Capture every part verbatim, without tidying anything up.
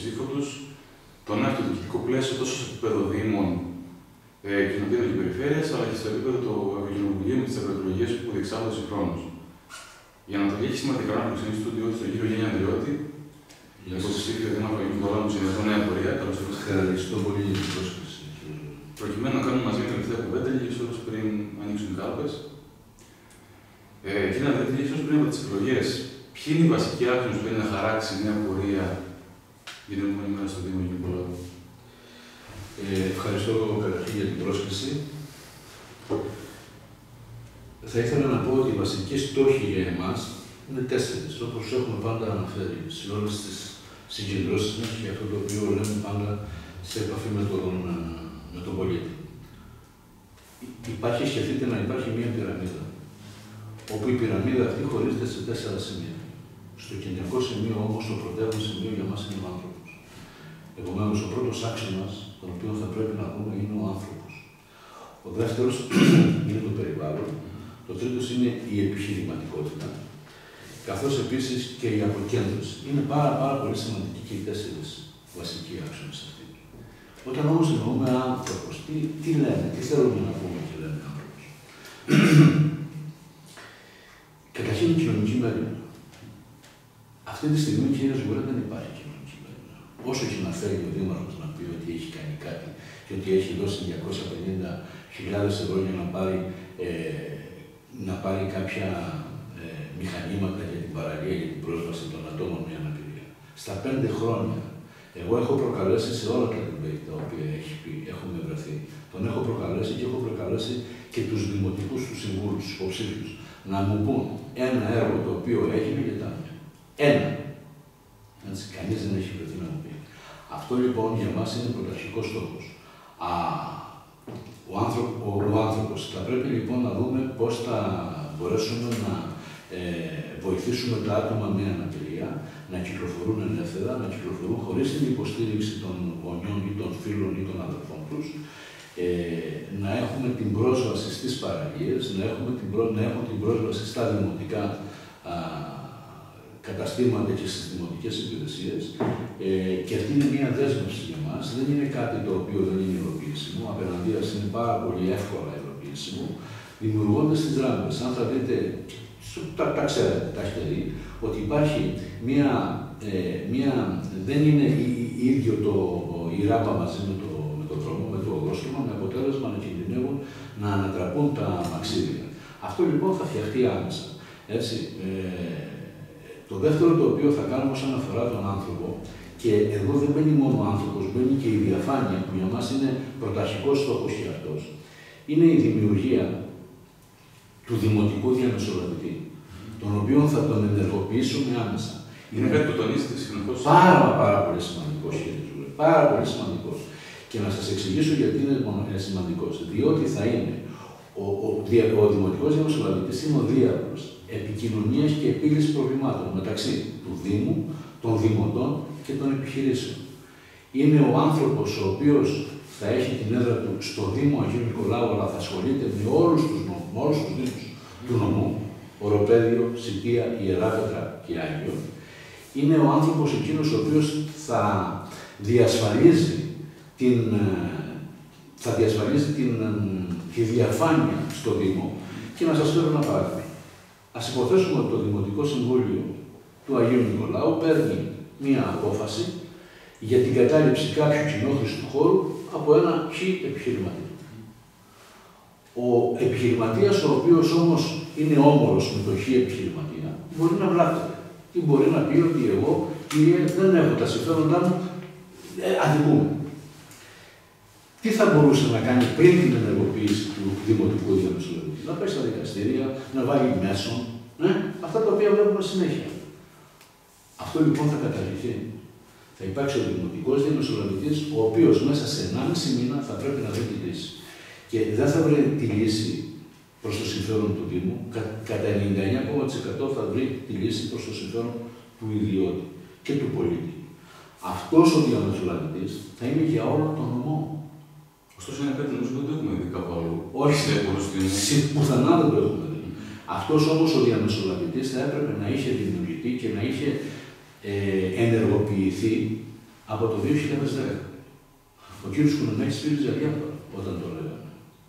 ψήφο τους το νέο αυτοδιοικητικό πλαίσιο τόσο στο επίπεδο Δήμων, ε, κοινοτήτων και περιφέρειας, αλλά και στο επίπεδο του Ευρωκοινοβουλίου με τις ευρωεκλογές που διεξάγονται συγχρόνως. Η Ανατολή έχει σημαντικά να προξενήσει του ιδιότητα στον κύριο Γιάννη Ανδριώτη, υποψήφιο δήμαρχο και πολλά μου συνεχώ νέα πορεία. Καλώς ήρθατε. Ευχαριστώ πολύ για την πρόσκληση. Προκειμένου να κάνουμε μαζί μια τελευταία κουβέντα, λίγες ώρες πριν ανοίξουν οι κάλπες. Ε, κύριε Ανδριώτη, λίγες ώρες πριν από τις εκλογές, ποιοι είναι οι βασικοί άξονες που είναι να χαράξει μια πορεία για την επόμενη μέρα στο Δήμο Νικολάου? Ε, ευχαριστώ καταρχήν για την πρόσκληση. Θα ήθελα να πω ότι οι βασικοί στόχοι για εμάς είναι τέσσερις, όπως έχουμε πάντα αναφέρει σε όλες τις συγκεντρώσεις μας και αυτό το οποίο λέμε πάντα σε επαφή με τον, με τον πολίτη. Υπάρχει, σκεφτείτε να υπάρχει μία πυραμίδα, όπου η πυραμίδα αυτή χωρίζεται σε τέσσερα σημεία. Στο κεντρικό σημείο όμως, το πρωτεύον σημείο για μας είναι ο άνθρωπος. Επομένως, ο πρώτος άξονας, τον οποίο θα πρέπει να πούμε, είναι ο άνθρωπος. Ο δεύτερος είναι το περιβάλλον. Το τρίτος είναι η επιχειρηματικότητα. Καθώς επίσης και η αποκέντρωση. Είναι πάρα, πάρα πολύ σημαντικοί και οι τέσσερις βασικοί άξονες αυτοί. Όταν όμως εννοούμε άνθρωπος, τι, τι λένε, τι θέλουμε να πούμε και λένε άνθρωπος. Καταρχήν η κοινωνική μέρημνα. Αυτή τη στιγμή, κύριε Ζουγουρά, δεν υπάρχει κοινωνική μέρημνα. Όσο και να θέλει ο Δήμαρχος να πει ότι έχει κάνει κάτι και ότι έχει δώσει διακόσιες πενήντα χιλιάδες ευρώ για να πάρει, ε, να πάρει κάποια ε, μηχανήματα για την παραλία, για την πρόσβαση των ατόμων με αναπηρία. Στα πέντε χρόνια, εγώ έχω προκαλέσει σε όλα τα debate τα οποία έχει πει, έχουμε βρεθεί. Τον έχω προκαλέσει και έχω προκαλέσει και τους δημοτικούς του συμβούλους, τους υποψήφιους, να μου πούν ένα έργο το οποίο έγινε και τα ένα. Έτσι, κανείς δεν έχει βρεθεί να μου πει. Αυτό λοιπόν για μας είναι πρωταρχικός στόχος. Α, ο, άνθρωπ, ο, ο άνθρωπος. Θα πρέπει λοιπόν να δούμε πώς θα μπορέσουμε να ε, βοηθήσουμε τα άτομα με αναπηρία να κυκλοφορούν ελεύθερα, να κυκλοφορούν χωρίς την υποστήριξη των γονιών ή των φίλων ή των αδελφών τους, ε, να έχουμε την πρόσβαση στις παραλίες, να, έχουμε την, προ, να έχουν την πρόσβαση στα δημοτικά α, καταστήματα και στις δημοτικές υπηρεσίες. Ε, και αυτή είναι μια δέσμευση για μας. Δεν είναι κάτι το οποίο δεν είναι υλοποιήσιμο. Απέναντίας είναι πάρα πολύ εύκολα υλοποιήσιμο, δημιουργώντας τις ράμπες. Αν θα δείτε, τα, τα ξέρετε, τα έχετε δει, ότι υπάρχει μια, ε, μια δεν είναι ίδιο το, η ράμπα μαζί με το, με το δρόμο, με το οδόστρωμα, με αποτέλεσμα να κινδυνεύουν να ανατραπούν τα μαξίδια. Αυτό λοιπόν θα φτιαχτεί άμεσα. Έτσι, ε, το δεύτερο το οποίο θα κάνουμε όσον αφορά τον άνθρωπο, και εδώ δεν μπαίνει μόνο ο άνθρωπος, μπαίνει και η διαφάνεια που για μας είναι πρωταρχικός στόχος και αυτός, είναι η δημιουργία του δημοτικού διαμεσολαβητή, τον οποίο θα τον ενεργοποιήσουμε άμεσα. Είναι κάτι που τονίζετε συνεχώς. Πάρα, πάρα πολύ σημαντικός, κύριε Ζουγουρά. Πάρα πολύ σημαντικός. Και να σας εξηγήσω γιατί είναι σημαντικός. Διότι θα είναι ο, ο, ο, ο δημοτικός διαμεσολαβητής είναι ο διάβλος επικοινωνίας και επίλυσης προβλημάτων μεταξύ του Δήμου, των Δημοτών και των επιχειρήσεων. Είναι ο άνθρωπος ο οποίος θα έχει την έδρα του στο Δήμο Αγίου Νικολάου, αλλά θα ασχολείται με όλους τους, νο, με όλους τους δήμους του νομού, Οροπέδιο, Σιτία, Ιεράπετρα και Άγιο. Είναι ο άνθρωπος εκείνος ο οποίος θα διασφαλίζει την, θα διασφαλίζει την, τη διαφάνεια στο Δήμο. Και να σας φέρω ένα παράδειγμα. Ας υποθέσουμε ότι το Δημοτικό Συμβούλιο του Αγίου Νικολάου παίρνει μία απόφαση για την κατάληψη κάποιου κοινόχρηστου χώρου από ένα χ επιχειρηματία. Ο επιχειρηματίας, ο οποίος όμως είναι όμορος με το χ επιχειρηματία, μπορεί να βλάπτεται ή μπορεί να πει ότι εγώ, κύριε, δεν έχω τα συμφέροντά μου, ε, αδικούμε. Τι θα μπορούσε να κάνει πριν την ενεργοποίηση του δημοτικού διαμεσολαβητή? Να πάει στα δικαστήρια, να βάλει μέσον, ναι, αυτά τα οποία βλέπουμε συνέχεια. Αυτό λοιπόν θα καταργηθεί. Θα υπάρξει ο δημοτικός διαμεσολαβητής, ο οποίος μέσα σε ενάμιση μήνα θα πρέπει να βρει τη λύση. Και δεν θα βρει τη λύση προς το συμφέρον του Δήμου, κα, κατά ενενήντα εννέα κόμμα τοις εκατό θα βρει τη λύση προς το συμφέρον του ιδιώτη και του πολίτη. Αυτός ο διαμεσολαβητής θα είναι για όλο τον νομό. Ωστόσο, είναι κάτι νομίζω που δεν το έχουμε δει κάπου αλλού. Όχι, πουθενά δεν το έχουμε δει. Αυτός όμως ο διαμεσολαβητής θα έπρεπε να είχε δημιουργηθεί και να είχε ε, ενεργοποιηθεί από το δύο χιλιάδες δέκα. Ο κύριος Κουνενάκης πήρε αδιάφορα όταν το λέγαμε.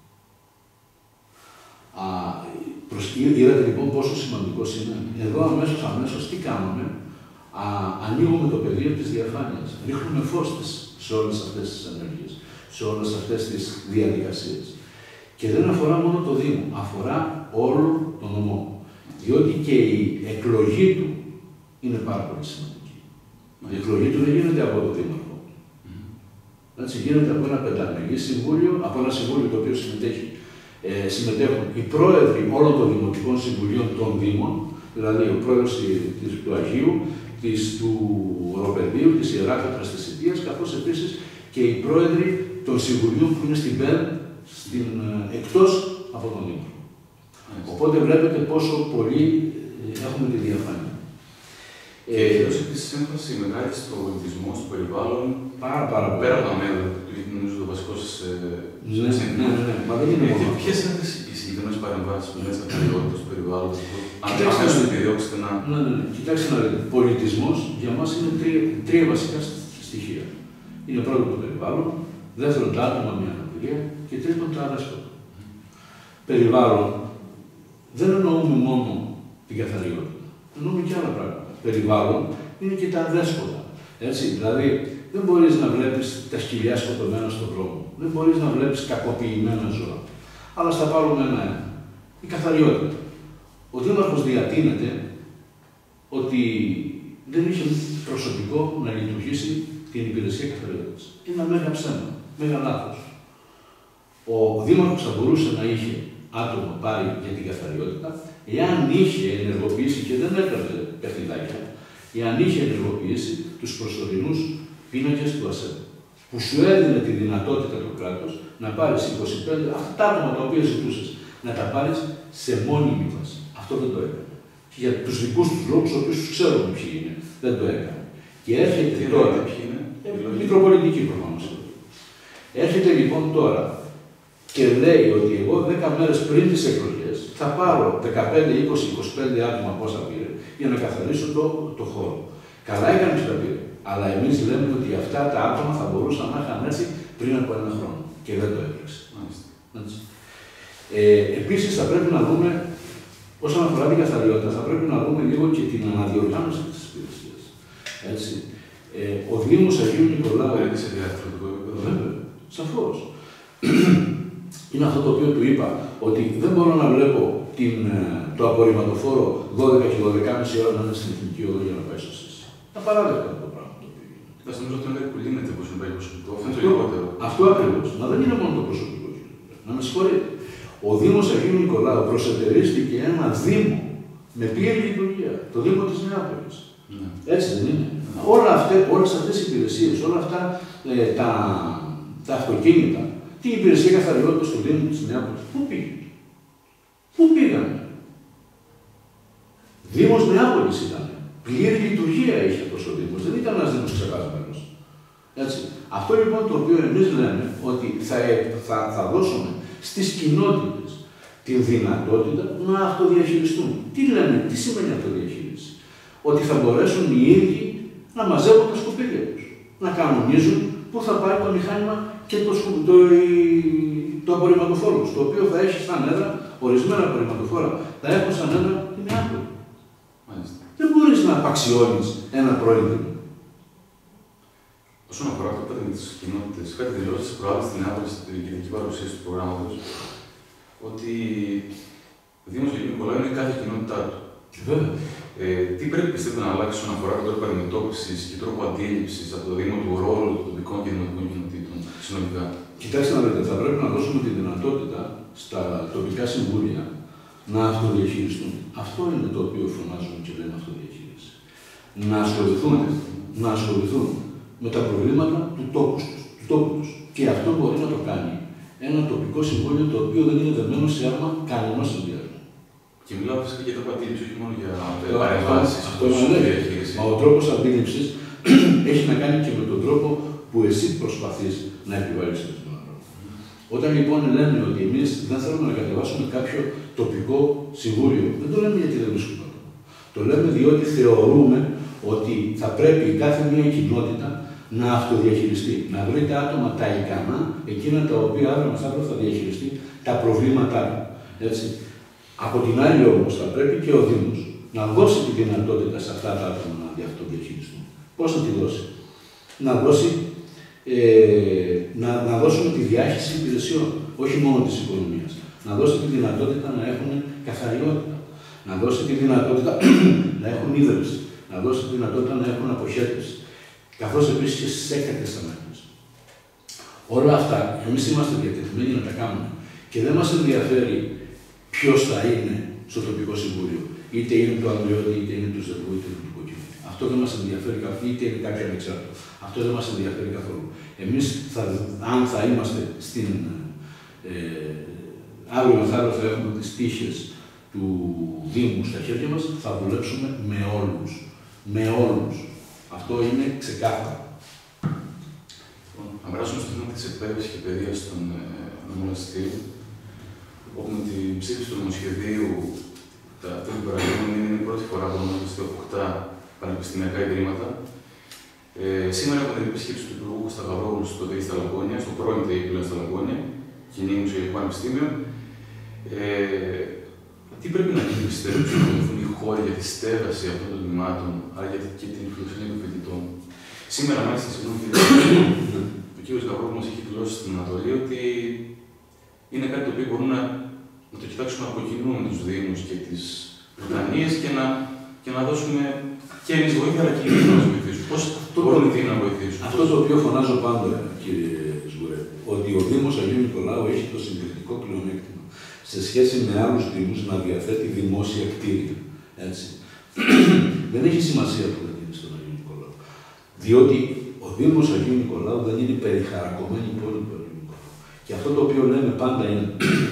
Α, προς, είδατε λοιπόν πόσο σημαντικός είναι. Εδώ αμέσως, αμέσως τι κάνουμε. Α, ανοίγουμε το πεδίο της διαφάνειας. Ρίχνουμε φως σε όλες αυτές τις ενέργειες, σε όλες αυτές τις διαδικασίες. Και δεν αφορά μόνο το Δήμο, αφορά όλο τον νομό. Διότι και η εκλογή του είναι πάρα πολύ σημαντική. Η εκλογή του δεν γίνεται από το Δήμαρχο. Mm. Έτσι, γίνεται από ένα πενταμελή συμβούλιο, από ένα συμβούλιο το οποίο συμμετέχει, ε, συμμετέχουν οι πρόεδροι όλων των δημοτικών συμβουλίων των Δήμων, δηλαδή ο πρόεδρος της, του Αγίου, της, του Οροπεδίου, της Ιεράρχοντρας της Ιτίας, καθώς επίσης και οι πρόεδροι των συμβουλίων που είναι στην ΠΕΔ, στην, εκτός από τον Δήμο. Οπότε βλέπετε πόσο πολύ έχουμε τη διαφάνεια. Και έχει επίσης έμφαση μεγάλη στο πολιτισμό, στο περιβάλλον. Πάρα, πάρα πολύ. Πέρα από τα μέτρα, γιατί νομίζω το βασικό σας. Ναι, ναι, ναι, ναι. Μα δεν είναι μόνο. Ποιες είναι οι συγκεκριμένες παρεμβάσεις που είναι στα περιβάλλοντα, στο περιβάλλον, αν δεν επιδιώξετε να. Ναι, ναι, ναι. Κοιτάξτε να δείτε. Πολιτισμός για μας είναι τρία, τρία βασικά στοιχεία. Είναι πρώτο το περιβάλλον, δεύτερον τα άτομα με αναπηρία και τρίτον τα αδέσποτα. Περιβάλλον δεν εννοούμε μόνο την καθαριότητα. Εννοούμε και άλλα πράγματα. Περιβάλλον είναι και τα αδέσποτα. Έτσι, δηλαδή δεν μπορείς να βλέπεις τα σκυλιά σκοτωμένα στον δρόμο. Δεν μπορείς να βλέπεις κακοποιημένα ζώα. Αλλά στα πάρουμε ένα-ένα. Η καθαριότητα. Ο Δήμαρχος διατείνεται ότι δεν είχε προσωπικό να λειτουργήσει την υπηρεσία καθαριότητας. Είναι ένα μέγα ψέμα, μέγα λάθος. Ο Δήμαρχος θα μπορούσε να είχε άτομα πάρει για την καθαριότητα, εάν είχε ενεργοποιήσει, και δεν έκανε παιχνιδάκια, εάν είχε ενεργοποιήσει τους προσωρινούς πίνακες του ΑΣΕΠ, που σου έδινε τη δυνατότητα το κράτος να πάρεις είκοσι πέντε αυτά τα άτομα τα οποία ζητούσες, να τα πάρεις σε μόνιμη βάση. Αυτό δεν το έκανε. Και για τους δικούς τους λόγους, οποίους τους ξέρουμε ποιοι είναι, δεν το έκανε. Και έρχεται τι τώρα. Ποιοι είναι, ε, Μικροπολιτική προφανώς. Έρχεται λοιπόν τώρα και λέει ότι εγώ δέκα μέρες πριν τις εκλογές θα πάρω δεκαπέντε, είκοσι, είκοσι πέντε άτομα πόσα πήρε για να καθαρίσω το, το χώρο. Καλά έκανε που τα πήρε. Αλλά εμείς λέμε ότι αυτά τα άτομα θα μπορούσαν να είχαν έρθει πριν από ένα χρόνο. Και δεν το έπρεξε. Ε, επίσης θα πρέπει να δούμε, όσον αφορά την καθαριότητα, θα πρέπει να δούμε λίγο και την αναδιοργάνωση της υπηρεσίας. Έτσι. Ε, ο Δήμος Αγίου Νικολάου. Δεν σε διαρθρωτικό επίπεδο. Βέβαια, σαφώς. Είναι αυτό το οποίο του είπα, ότι δεν μπορώ να βλέπω την, το απορριμματοφόρο δώδεκα και δώδεκα και μισή ώρα να είναι στην εθνική οδό για να πάει στο ΣΥΣ. Απαράδεκτο αυτό το πράγμα το οποίο γίνεται. Θα νομίζω ότι είναι κάτι που λύνεται πως είναι προσωπικό. Αυτό είναι το λιγότερο. Αυτό ακριβώς. Μα δεν είναι μόνο το προσωπικό. Να με συγχωρείτε. Ο Δήμος Αγίου Νικολάου προσετερίστηκε ένα Δήμο με πλήρη λειτουργία. Το Δήμο της Νεάπολης. Ναι. Έτσι δεν είναι. Ναι. Όλα αυτές, όλες αυτές οι υπηρεσίες, όλα αυτά ε, τα, τα αυτοκίνητα, την υπηρεσία καθαριότητας του Δήμου της Νεάπολης, πού πήγε. Πού πήγανε. Δήμος Νεάπολης ήταν. Πλήρη λειτουργία είχε αυτός ο Δήμος. Δεν ήταν ένας Δήμος ξεχασμένος. Έτσι. Αυτό λοιπόν το οποίο εμείς λέμε ότι θα, θα, θα δώσουμε στις κοινότητες τη δυνατότητα να αυτοδιαχειριστούν. Τι λέμε, τι σημαίνει αυτοδιαχείριση. Ότι θα μπορέσουν οι ίδιοι να μαζεύουν τα σκουπίδια τους. Να κανονίζουν πού θα πάει το μηχάνημα και το, σκου, το, το απορριμματοφόρο τους, το οποίο θα έχει σαν έδρα, ορισμένα απορριμματοφόρα θα έχουν σαν έδρα την Νεάπολη. Δεν μπορείς να απαξιώνεις ένα πρόεδρο. Όσον αφορά το πέρα με τις κοινότητες, κάτι δηλώσει προάλλες στην Νεάπολη στην γενική παρουσίαση του προγράμματος, ότι ο Δήμος Αγίου Νικολάου είναι κάθε κοινότητά του. Βέβαια. Ε, τι πρέπει πιστεύετε να αλλάξει όσον αφορά τον τρόπο αντιμετώπισης και τρόπο αντίληψης από το Δήμο του ρόλου των τοπικών και δημοτικών κοινοτήτων συνολικά? Κοιτάξτε να δείτε, θα πρέπει να δώσουμε τη δυνατότητα στα τοπικά συμβούλια να αυτοδιαχειριστούν. Αυτό είναι το οποίο φωνάζουμε και λέμε αυτοδιαχείριση. Να ασχοληθούν, να ασχοληθούν με τα προβλήματα του τόπου τους. Του τόπου τους. Και αυτό μπορεί να το κάνει ένα τοπικό συμβούλιο το οποίο δεν είναι δεμένο σε άρμα κανενός συνδυασμού. Και μιλάω φυσικά για τρόπο αντίληψη, όχι μόνο για παρεμβάσεις. Αυτό είναι διαχείριση. Μα ο τρόπος αντίληψης έχει να κάνει και με τον τρόπο που εσύ προσπαθείς να επιβάλλεις τον άνθρωπο. Όταν λοιπόν λέμε ότι εμείς δεν θέλουμε να κατεβάσουμε κάποιο τοπικό συμβούλιο, δεν το λέμε γιατί δεν βρίσκουμε το. Το λέμε διότι θεωρούμε ότι θα πρέπει κάθε μία κοινότητα να αυτοδιαχειριστεί. Να βρείτε άτομα τα ικανά, εκείνα τα οποία αύριο μεθαύριο θα διαχειριστεί τα προβλήματά του. Έτσι. Από την άλλη όμως θα πρέπει και ο Δήμος να δώσει τη δυνατότητα σε αυτά τα άτομα να αυτοδιαχειριστούν. Πώς να τη δώσει? Να δώσει, ε, να, να δώσουμε τη διάχυση υπηρεσιών, όχι μόνο της οικονομίας. Να δώσει τη δυνατότητα να έχουν καθαριότητα. Να δώσει τη δυνατότητα να έχουν ίδρυση. Να δώσει τη δυνατότητα να έχουν αποχέτευση. Καθώς επίσης και στις έκτακτες ανάγκες. Όλα αυτά εμείς είμαστε διατεθειμένοι να τα κάνουμε. Και δεν μας ενδιαφέρει ποιος θα είναι στο τοπικό συμβούλιο. Είτε είναι του Ανδριώτη, είτε είναι του Ζευγού, είτε είναι του Κοκκίνου. Αυτό δεν μας ενδιαφέρει καθόλου, είτε είναι κάποιο ανεξάρτητο. Αυτό δεν μας ενδιαφέρει καθόλου. Εμείς, θα, αν θα είμαστε στην. Ε, αύριο μεθαύριο θα έχουμε τις τύχες του Δήμου στα χέρια μας, θα δουλέψουμε με όλους. Με όλους. Αυτό είναι ξεκάθαρο. Να περάσουμε στο θέμα της εκπαίδευσης και παιδείας των νομοναστηρίων, όπου με την ψήφιση του νομοσχεδίου τα τέλη παραδείγματο είναι η πρώτη φορά που ονομάζεται αποκτά πανεπιστημιακά ιδρύματα. Ε, σήμερα έχουμε την επίσκεψη του Υπουργού Κωσταγαρόγλου στο ΤΕΙ στα Λαγόνια, στο πρώην ΤΕΙ πλέον στα Λαγόνια, Κοινή Μουσουλικό Πανεπιστήμιο. Ε, τι πρέπει να γίνει, πιστεύω, να δοθούν οι χώροι για τη στέγαση αυτών των τμήματων, αλλά και την φιλοξενία των φοιτητών? Σήμερα, μάλιστα, συγγνώμη, ο κ. Γαβρόπουλος μας έχει δηλώσει στην Ανατολή ότι είναι κάτι το οποίο μπορούμε να, να το κοιτάξουμε από κοινού με τους Δήμους και τις Βρετανίες και να, και να δώσουμε και εμείς βοήθεια, αλλά και οι Δήμοι να μας βοηθήσουν. Πώς μπορούν οι Δήμοι να βοηθήσουν? Αυτό το οποίο φωνάζω πάντα, κύριε Σγουρέ, ότι ο Δήμος Αγίου Νικολάου έχει το συγκριτικό πλεονέκτημα σε σχέση με άλλους Δήμους να διαθέτει δημόσια κτίρια. Έτσι. Δεν έχει σημασία που δεν είναι στον Αγίου Νικολάου. Διότι ο Δήμος Αγίου Νικολάου δεν είναι περιχαρακωμένη πόλη του Αγίου Νικολάου. Και αυτό το οποίο λέμε πάντα είναι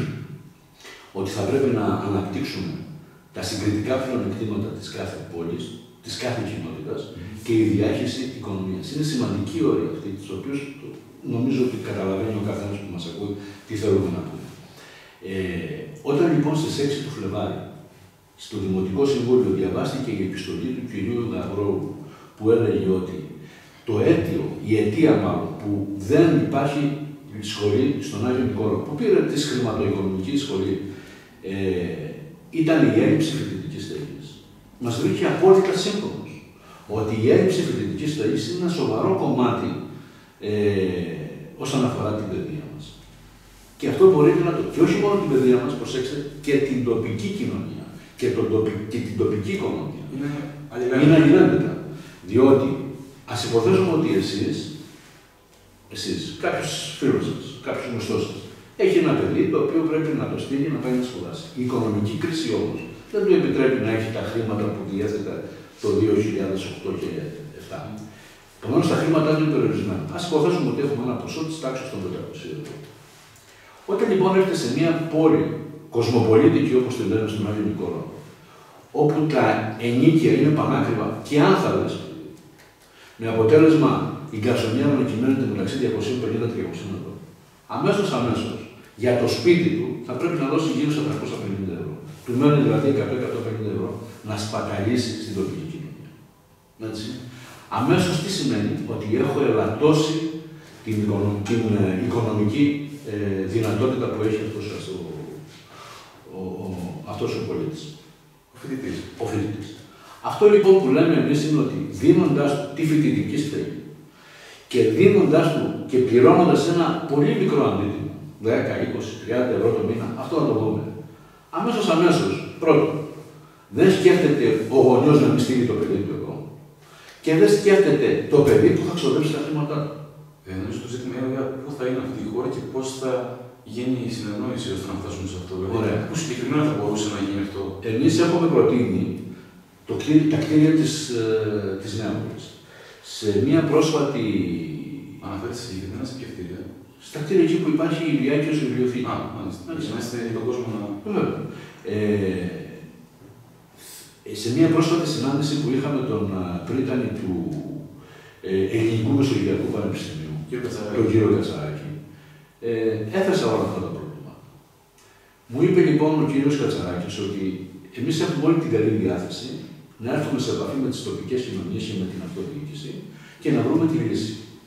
ότι θα πρέπει να αναπτύξουμε τα συγκριτικά πλεονεκτήματα της κάθε πόλης, της κάθε κοινότητας και η διάχυση οικονομίας. Είναι σημαντική όρια αυτή, τις οποίες νομίζω ότι καταλαβαίνει ο καθένας που μας ακούει τι θέλουμε να πούμε. Ε, όταν λοιπόν στις έξι του Φλεβάρι στο Δημοτικό Συμβούλιο διαβάστηκε η επιστολή του κυρίου Γαβρόπουλου που έλεγε ότι το αίτιο, η αιτία μάλλον, που δεν υπάρχει σχολή στον Άγιο Νικόλαο, που πήρε τη χρηματοοικονομική σχολή, ε, ήταν η έλλειψη φοιτητικής στέγης. Μας βρήκε απόλυτα σύμφωνος ότι η έλλειψη φοιτητικής στέγης είναι ένα σοβαρό κομμάτι ε, όσον αφορά την παιδεία μας. Και αυτό μπορείτε να το. Και όχι μόνο την παιδεία μας, προσέξτε, και την τοπική κοινωνία και, τον τοπι... και την τοπική οικονομία. Είναι αλληλένδετα. Διότι ας υποθέσουμε ότι εσείς, εσείς, κάποιος φίλος σας, κάποιος γνωστός σας, έχει ένα παιδί το οποίο πρέπει να το στείλει να πάει να σπουδάσει. Η οικονομική κρίση όμως δεν του επιτρέπει να έχει τα χρήματα που διέθετε το δύο χιλιάδες οκτώ και δύο χιλιάδες επτά. Επομένως τα χρήματά του είναι περιορισμένα. Ας υποθέσουμε ότι έχουμε ένα ποσό της τάξης των πεντακοσίων ευρώ. Όταν λοιπόν έρχεται σε μια πόλη κοσμοπολίτικη όπως τη λένε στον Άγιο Νικόλαο, όπου τα ενίκια είναι πανάκριβα και άνθαλες, με αποτέλεσμα η γκαρσονιέρα να κυμαίνεται μεταξύ διακόσια πενήντα και τριακόσια ευρώ, αμέσως αμέσως για το σπίτι του θα πρέπει να δώσει γύρω στα τριακόσια πενήντα ευρώ. Του μένουν δηλαδή εκατό με εκατόν πενήντα ευρώ να σπαταλήσει στην τοπική κοινωνία. Έτσι. Αμέσως τι σημαίνει? Ότι έχω ελαττώσει την οικονομική, την οικονομική ε, δυνατότητα που έχει αυτός ο, ο, ο, αυτός ο πολίτης. Ο φοιτητής. Ο φοιτητής. Αυτό λοιπόν που λέμε εμείς είναι ότι δίνοντας του τη φοιτητική στέγη και δίνοντας του και πληρώνοντας ένα πολύ μικρό αντίτιμο, δέκα, είκοσι, τριάντα ευρώ το μήνα, αυτό να το δούμε. Αμέσως αμέσως, πρώτον, δεν σκέφτεται ο γονιός να μην στείλει το παιδί του εδώ και δεν σκέφτεται το παιδί που θα ξοδέψει τα χρήματά του. Ε, νομίζω το ζήτημα είναι πού θα είναι αυτή η χώρα και πώς θα γίνει η συνεννόηση ώστε να φτάσουμε σε αυτό. Ωραία. Πού συγκεκριμένα θα μπορούσε να γίνει αυτό? Εμείς έχουμε προτείνει το κτίρι, τα κτίρια της, ε, της Νέαπολης. Σε μια πρόσφατη. Αναφέρεται συγκεκριμένα σε ποια κτίρια? Στα κτίρια εκεί που υπάρχει η Ηλιάκιος βιβλιοθήκη. Α, μάλιστα. Είμαστε για τον κόσμο να. Βέβαια. Ε, σε μια πρόσφατη συνάντηση που είχαμε τον πρίτανη του ε, Ελληνικού Μεσογειακού Πανεπιστημίου, τον κύριο Κατσαράκη, ε, έθεσα όλα αυτά τα προβλήματα. Μου είπε λοιπόν ο κύριος Κατσαράκης ότι εμείς έχουμε όλη την καλή διάθεση να έρθουμε σε επαφή με τις τοπικές κοινωνίες και με την αυτοδιοίκηση και να βρούμε τη λύση.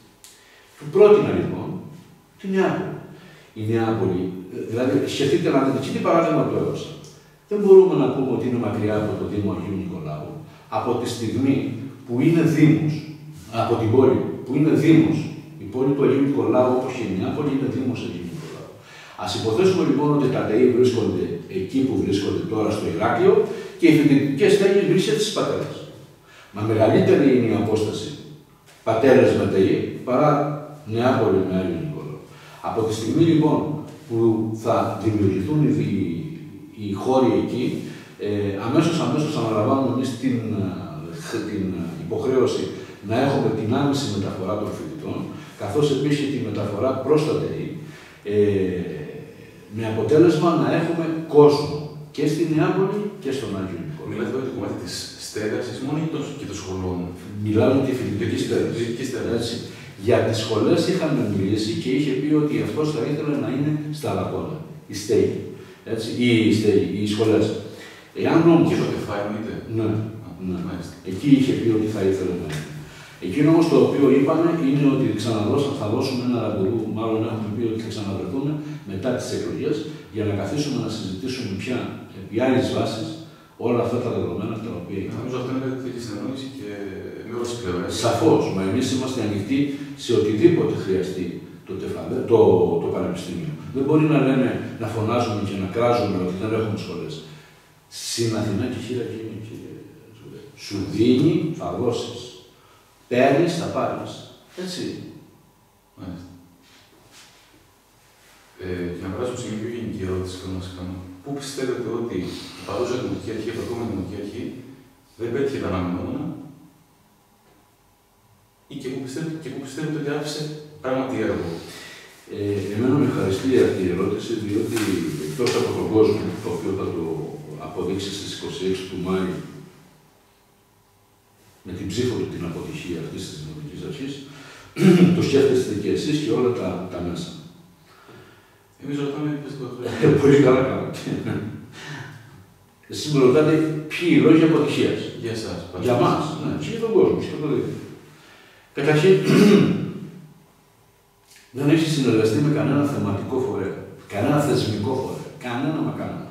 Του πρότεινα λοιπόν τη Νεάπολη. Η Νεάπολη, δηλαδή σκεφτείτε να δείτε τι παράδειγμα του έδωσα. Δεν μπορούμε να πούμε ότι είναι μακριά από το Δήμο Αγίου Νικολάου, από τη στιγμή που είναι Δήμος, από την πόλη που είναι Δήμος. Η πόλη του Αγίου Νικολάου, όπως και η Νεάπολη, είναι Δήμος Αγίου Νικολάου. Ας υποθέσουμε λοιπόν ότι τα ΤΕΗ βρίσκονται εκεί που βρίσκονται τώρα στο Ηράκλειο και οι φοιτητικές στέγες βρίσκονται στις Πατέρες. Μα μεγαλύτερη είναι η απόσταση Πατέρες με ΤΕΗ παρά Νεάπολη με Άγιο Νικολάου. Από τη στιγμή λοιπόν που θα δημιουργηθούν οι, οι χώροι εκεί, ε, αμέσως αμέσως αναλαμβάνουμε εμείς την, την υποχρέωση να έχουμε την άμεση μεταφορά των φοιτητών, καθώς επίσης και τη μεταφορά προς τα ΤΕΗ, ε, με αποτέλεσμα να έχουμε κόσμο και στη Νεάπολη και στον Άγιο Νικολάου. Μιλάτε για το κομμάτι της στέγασης μόνο ή και των σχολών? Μιλάμε για τη φοιτητική στέγαση. Για τις σχολές είχαμε μιλήσει και είχε πει ότι αυτός θα ήθελε να είναι στα Λακώνα, η στέγη, έτσι, ή οι, στέγη, οι σχολές. Εάν όμως... Και το κεφάλι, είτε. Ναι, ναι. Εκεί είχε πει ότι θα ήθελε να είναι. Εκείνο όμως το οποίο είπαμε είναι ότι ξαναδώσαμε, θα δώσουμε ένα ραντεβού, μάλλον έχουμε πει ότι θα ξαναβρεθούμε μετά τις εκλογές για να καθίσουμε να συζητήσουμε πια επί άλλης βάσης όλα αυτά τα δεδομένα τα οποία είχαμε. Νομίζω αυτό είναι κάτι συνεννόηση και με όλες τις πλευρές. Σαφώς, μα εμείς είμαστε ανοιχτοί σε οτιδήποτε χρειαστεί το, τεφαδε, το, το Πανεπιστήμιο. Δεν μπορεί να λέμε, να φωνάζουμε και να κράζουμε ότι δεν έχουμε σχολές. Στην Αθηνά και χείρα γίνει, κύριε. Σου δίνει, θα δώσεις. Παίρνεις, θα πάρεις. Έτσι. Μάλιστα. Ε, για να περάσουμε σε μια πιο γενική ερώτηση που να σας κάνω. Πού πιστεύετε ότι η παρούσα δημοτική αρχή, η προηγούμενη δημοτική αρχή, δεν πέτυχε τα αναμενόμενα, ή και πού πιστεύετε, και πού πιστεύετε ότι άφησε πράγματι έργο? Ε, εμένα με ευχαριστεί αυτή η ερώτηση, διότι εκτός από τον κόσμο, το οποίο θα το αποδείξει στις είκοσι έξι του Μάη, με την ψήφο του την αποτυχία αυτής της δημοτικής αρχής, το σκέφτεστε και εσείς και όλα τα, τα μέσα. Εμείς ρωτάμε πιστικό Ε, πολύ καλά κάνετε. Εσείς με ρωτάτε ποιοι οι λόγοι αποτυχίας. Για εσάς. Για μας, ναι, και για τον κόσμο, και το δείτε. Καταρχήν, δεν έχει συνεργαστεί με κανένα θεματικό φορέα, κανένα θεσμικό φορέα, κανένα μα κανένα.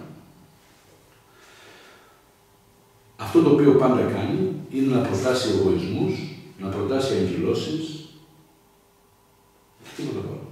Αυτό το οποίο πάντα κάνει είναι να προτάσει εγωισμούς, να προτάσει αγγυλώσεις και τίποτα άλλο.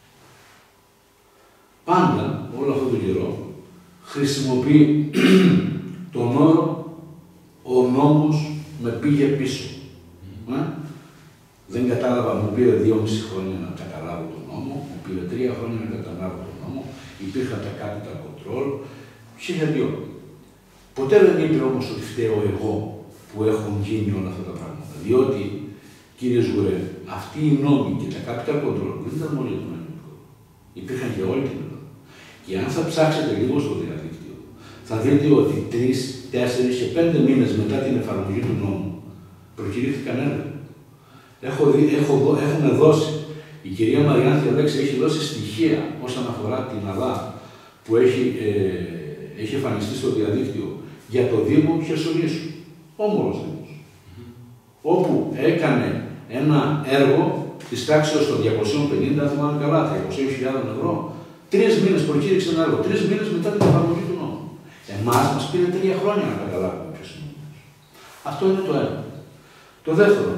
Πάντα, όλο αυτό τον καιρό, χρησιμοποιεί τον όρο «ο νόμος με πήγε πίσω». Mm. Ε? Δεν κατάλαβα, μου πήρε δυόμιση χρόνια να καταλάβω τον νόμο, μου πήρε τρία χρόνια να καταλάβω τον νόμο, υπήρχαν τα capital control, χίλια δυο. Ποτέ δεν είπε όμως ότι φταίω εγώ που έχουν γίνει όλα αυτά τα πράγματα. Διότι, κύριε Ζουρέ, αυτοί οι νόμοι και τα capital control δεν ήταν μόνο για τον ελληνικό. Υπήρχαν και όλη την Ελλάδα. Και αν θα ψάξετε λίγο στο διαδίκτυο, θα δείτε ότι τρεις, τέσσερις και πέντε μήνες μετά την εφαρμογή του νόμου προκηρύχθηκαν έργα. Έχω δει, έχω, έχουμε δώσει, η κυρία Μαριάνθη Αλέξη έχει δώσει στοιχεία όσον αφορά την ΑΔΑ που έχει, ε, έχει εμφανιστεί στο διαδίκτυο για το Δήμο Χερσονήσου, όμορος Δήμος, mm-hmm. όπου έκανε ένα έργο της τάξης των διακόσιων πενήντα, αν θυμάμαι καλά, τριακόσιες χιλιάδες ευρώ, τρεις μήνες προκήρυξε ένα έργο, τρεις μήνες μετά την εφαρμογή του νόμου. Εμάς μας πήρε τρία χρόνια να καταλάβουμε ποιος είναι. Αυτό είναι το ένα. Το δεύτερο,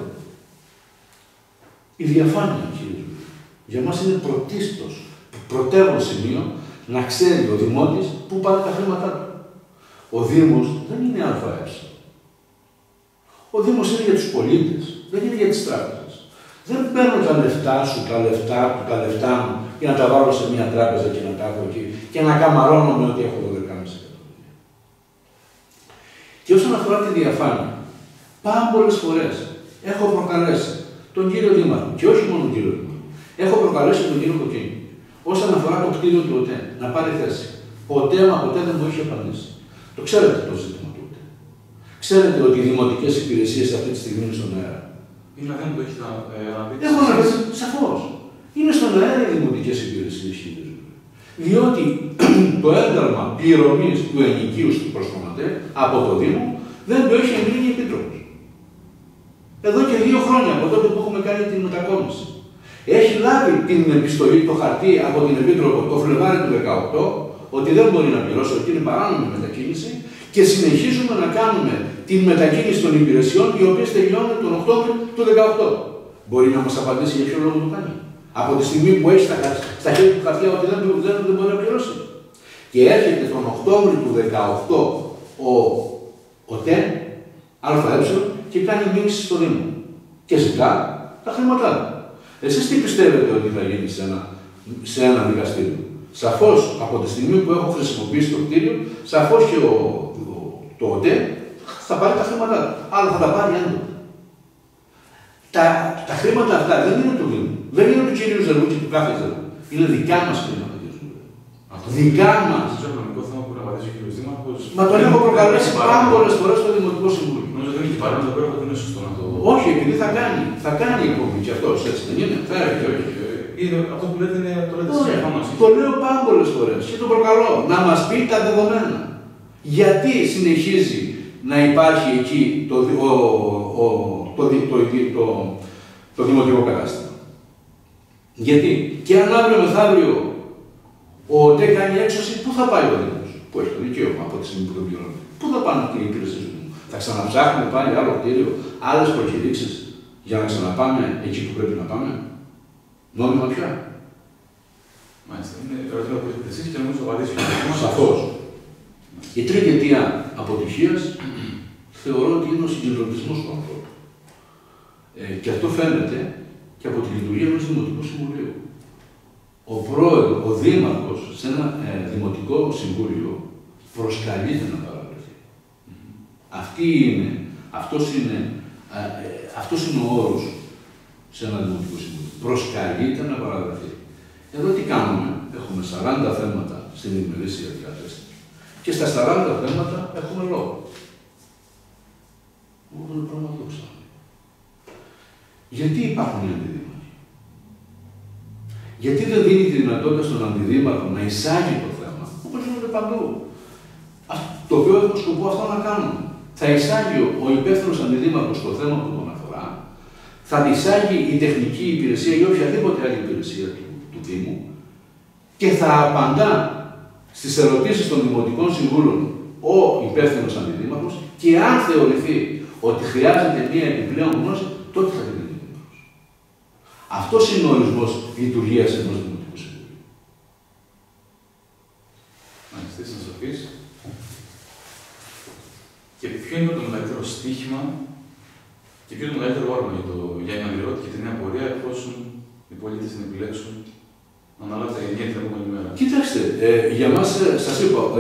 η διαφάνεια, κύριε. Για μας είναι πρωτίστως, πρωτεύον σημείο να ξέρει ο Δημότης πού πάνε τα χρήματά του. Ο Δήμος δεν είναι ΑΕ. Ο Δήμος είναι για τους πολίτες, δεν είναι για τις τράπεζες. Δεν παίρνω τα λεφτά σου, τα λεφτά του, τα λεφτά μου για να τα βάλω σε μια τράπεζα και να τα έχω εκεί και να καμαρώνω με ότι έχω δώδεκα κόμμα πέντε τοις εκατό. Και όσον αφορά τη διαφάνεια, πάρα πολλές φορές έχω προκαλέσει τον κύριο Δήμαρχο, και όχι μόνο τον κύριο Δήμαρχο, έχω προκαλέσει τον κύριο Κοκκίνη, όσον αφορά το κτίριο του ΟΤΕ, να πάρει θέση. Ποτέ, μα ποτέ δεν μου είχε απαντήσει. Το ξέρετε το ζήτημα του ΟΤΕ. Ξέρετε ότι οι δημοτικές υπηρεσίες αυτή τη στιγμή είναι στον αέρα. Είναι να δεν το έχει αναπτύξει. Έχω αναπτύξει, σαφώς. Είναι στον αέρα οι δημοτικές υπηρεσίες, κύριε Ζουρέ. Διότι το ένταλμα πληρωμής του ενοικίου προς το ΟΤΕ από το Δήμο δεν το έχει εγκρίνει η Επίτροπος. Εδώ και δύο χρόνια από τότε που έχουμε κάνει την μετακόμιση. έχει λάβει την επιστολή, το χαρτί από την Επίτροπο το Φλεβάρι του δεκαοκτώ, ότι δεν μπορεί να πληρώσει, ότι είναι παράνομη μετακίνηση και συνεχίζουμε να κάνουμε την μετακίνηση των υπηρεσιών οι οποίες τελειώνουν τον Οκτώβριο του δεκαοκτώ. Μπορεί να μας απαντήσει για ποιο λόγο το κάνει. Από τη στιγμή που έχει στα, στα χέρια του χαρτιά ότι δεν, δεν, δεν μπορεί να πληρώσει. Και έρχεται τον Οκτώβριο του δεκαοκτώ ο, ο ΤΕΝ, ΑΕ, και κάνει μήνυση στο Δήμο. Και ζητά τα χρήματά του. Εσείς τι πιστεύετε ότι θα γίνει σε ένα, σε ένα δικαστήριο? Σαφώς από τη στιγμή που έχω χρησιμοποιήσει το κτίριο, σαφώς και ο, ο, το ΟΤΕ θα πάρει τα χρήματά του. Αλλά θα τα πάρει έντονα. Τα, τα χρήματα αυτά δεν είναι του Δήμου. Δεν είναι του κυρίου Ζερβούκη, του κάθε Ζερβούκη. Είναι δικά μας χρήματα. Δικά μας. Αυτό είναι το θέμα που να απαντήσει ο κύριος Δήμαρχος. Μα τον έχω προκαλέσει πάρα πολλές φορές στο Δημοτικό Συμβούλιο. Νομίζω ότι δεν έχει παράδειγμα, το πέρα δεν είναι σωστό να το. Όχι, επειδή θα κάνει. Θα κάνει εκπομπή και αυτό, έτσι δεν είναι? Θα έρθει, όχι. Αυτό που λέτε είναι το λέτε συμφωνώ. Το λέω πάρα πολλές φορές και το προκαλώ να μας πει τα δεδομένα. Γιατί συνεχίζει να υπάρχει εκεί το, ο, ο, το, το, το, το, το δημοτικό κατάστημα? Γιατί? Και αν αύριο μεθαύριο ο ΟΤΕ κάνει έξωση, πού θα πάει ο Δήμος, που έχει το δικαίωμα από τη στιγμή που τον πληρώνει? Πού θα πάνε και οι υπηρεσίες του? Θα ξαναψάχνουμε πάλι άλλο κτίριο, άλλες προκηρύξεις για να ξαναπάμε εκεί που πρέπει να πάμε? Νόμιμα πια. Μάλιστα. Είναι ερώτημα που έχετε εσείς και νομίζω το απαντήσει. Σαφώς. Η τρίτη αιτία αποτυχίας θεωρώ ότι είναι ο συγκεντρωτισμός του ανθρώπου. Ε, και αυτό φαίνεται και από τη λειτουργία ενός Δημοτικού Συμβουλίου. Ο πρόεδρος, ο δήμαρχος σε ένα ε, Δημοτικό Συμβούλιο προσκαλείται να παραβρεθεί. Mm-hmm. Αυτή είναι, αυτός είναι, ε, ε, αυτός είναι ο όρος σε ένα Δημοτικό Συμβούλιο. Προσκαλείται να παραβρεθεί. Εδώ τι κάνουμε? Έχουμε σαράντα θέματα στην ημερήσια διάθεση και στα σαράντα θέματα έχουμε λόγο. Εγώ δεν πραγματικά. Γιατί υπάρχουν οι αντιδήμαρχοι? Γιατί δεν δίνει τη δυνατότητα στον αντιδήμαρχο να εισάγει το θέμα, όπως γίνεται παντού? Το οποίο έχω σκοπό αυτό να κάνουμε. Θα εισάγει ο υπεύθυνος αντιδήμαρχος το θέμα που τον αφορά, θα εισάγει η τεχνική υπηρεσία ή οποιαδήποτε άλλη υπηρεσία του, του Δήμου και θα απαντά στις ερωτήσεις των Δημοτικών Συμβούλων ο υπεύθυνος αντιδήμαρχος και αν θεωρηθεί ότι χρειάζεται μία επιπλέον γνώση, τότε θα την δει. Αυτός είναι ο ορισμός λειτουργίας ενός Δημοτικού Συμβουλίου. Μάλιστα, είστε σαφείς. Και ποιο είναι το μεγαλύτερο στοίχημα και ποιο είναι το μεγαλύτερο όραμα για, το, για την ανδρεότητα και την νέα πορεία, εφόσον οι πολίτες την επιλέξουν να αναλάβουν τα γενιά την επόμενη μέρα? Κοιτάξτε, ε, για μας, σας είπα, ο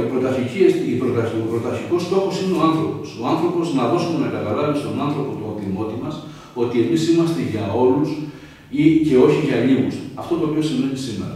πρωταρχικός στόχος είναι ο άνθρωπος. Ο άνθρωπος να δώσουμε να καταλάβει στον άνθρωπο το δημότη μας ότι εμείς είμαστε για όλους ή και όχι για λίγους. Αυτό το οποίο σημαίνει σήμερα.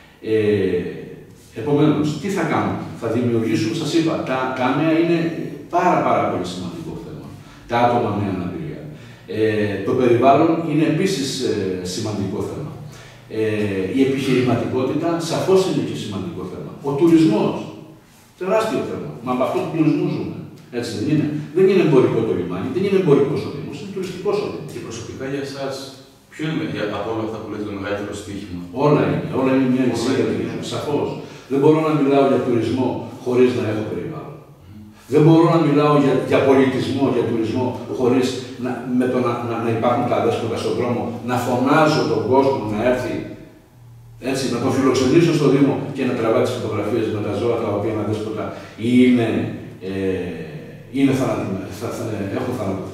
Ε, επομένως, τι θα κάνουμε? Θα δημιουργήσουμε, σας είπα, τα κάμεα είναι πάρα πάρα πολύ σημαντικό θέμα. Τα άτομα με αναπηρία. Ε, το περιβάλλον είναι επίσης ε, σημαντικό θέμα. Ε, η επιχειρηματικότητα σαφώς είναι και σημαντικό θέμα. Ο τουρισμός, τεράστιο θέμα. Μα από αυτό το τουρισμό ζούμε. Έτσι δεν είναι? Δεν είναι εμπορικό το λιμάνι, δεν είναι εμπορικός ο Δήμος, είναι τουριστικός ο Δήμος. Και προσωπικά για εσάς, ποιο είναι για, από όλα αυτά που λέτε το μεγαλύτερο στοίχημα? Όλα είναι, όλα είναι μια λυσίδα, σαφώς. Δεν μπορώ να μιλάω για τουρισμό χωρίς να έχω περιβάλλον. Mm. Δεν μπορώ να μιλάω για, για πολιτισμό, για τουρισμό, χωρίς να, με το να, να, να υπάρχουν τα δέσποτα στον δρόμο, να φωνάζω τον κόσμο να έρθει, έτσι, να τον φιλοξενήσω στο Δήμο και να τραβάει τις φωτογραφίες με τα ζώα τα οποία ένα δέσποτα είναι, ε, είναι θανατημένα, θα, θα, έχουν θανατωθεί.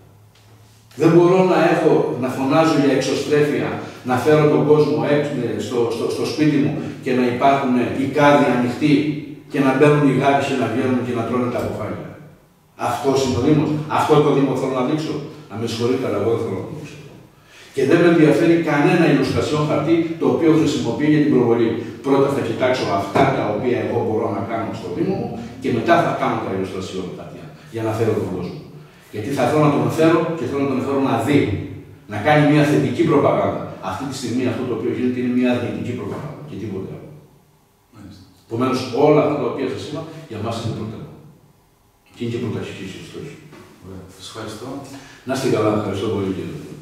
Δεν μπορώ να, έχω, να φωνάζω για εξωστρέφεια, να φέρω τον κόσμο έξω, στο, στο, στο σπίτι μου και να υπάρχουν οι κάδοι ανοιχτοί και να μπαίνουν οι γάτες και να βγαίνουν και να τρώνε τα αποφάγια. Αυτός είναι ο Δήμος. Αυτό το Δήμο θέλω να δείξω. Να με συγχωρείτε, αλλά εγώ δεν θέλω να το δείξω. Και δεν με ενδιαφέρει κανένα illustration χαρτί το οποίο χρησιμοποιεί για την προβολή. Πρώτα θα κοιτάξω αυτά τα οποία εγώ μπορώ να κάνω στο Δήμο μου και μετά θα κάνω τα illustration χαρτιά για να φέρω τον κόσμο. Γιατί θα θέλω να τον φέρω και θέλω να τον φέρω να δει. Να κάνει μια θετική προπαγάνδα. Αυτή τη στιγμή αυτό το οποίο γίνεται είναι μια αρνητική προπαγάνδα και τίποτε άλλο. Επομένως, όλα αυτά τα οποία σας είπα για μας είναι προτεραιότητα. Και είναι και πρωταρχική η στόχη. Σας ευχαριστώ. Να είστε καλά, ευχαριστώ πολύ κύριε.